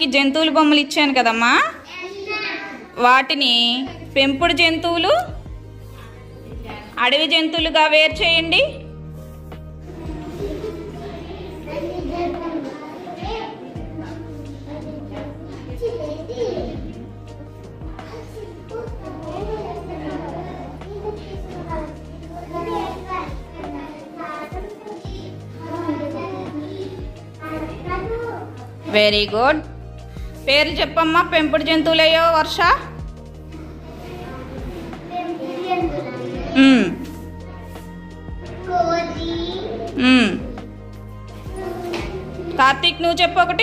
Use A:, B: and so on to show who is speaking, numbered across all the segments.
A: జంతువుల బొమ్మలు ఇచ్చాను కదమ్మా, వాటిని పెంపుడు జంతువులు, అడవి జంతువులుగా వేరు చేయండి. Very good. పేర్లు చెప్పమ్మా, పెంపుడు జంతువులయ్యో వర్ష. కార్తీక్ నువ్వు చెప్పు ఒకటి.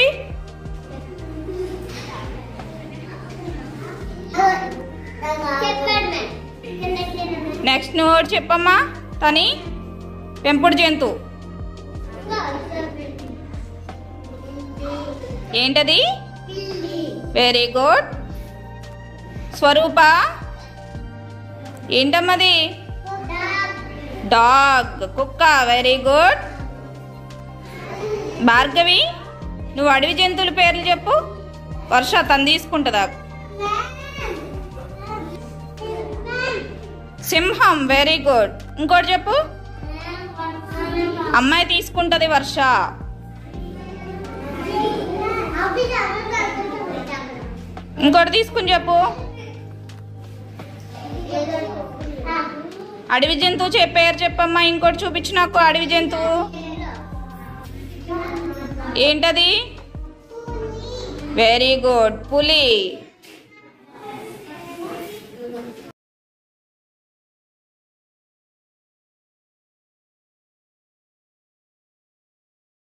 A: నెక్స్ట్ నువ్వు ఒకటి చెప్పమ్మా. తని పెంపుడు జంతువు ఏంటది? Very good. స్వరూప ఏంటమ్మది? డాగ్, కుక్క. Very good. భార్గవి నువ్వు అడవి జంతువుల పేర్లు చెప్పు. వర్ష తను తీసుకుంటుందా? సింహం. Very good. ఇంకోటి చెప్పు. అమ్మాయి తీసుకుంటుంది వర్ష. ఇంకోటి తీసుకుని చెప్పు. అడవి జంతువు పేరు చెప్పమ్మా. ఇంకోటి చూపించు నాకు. అడవి జంతువు ఏంటది? Very good. పులి.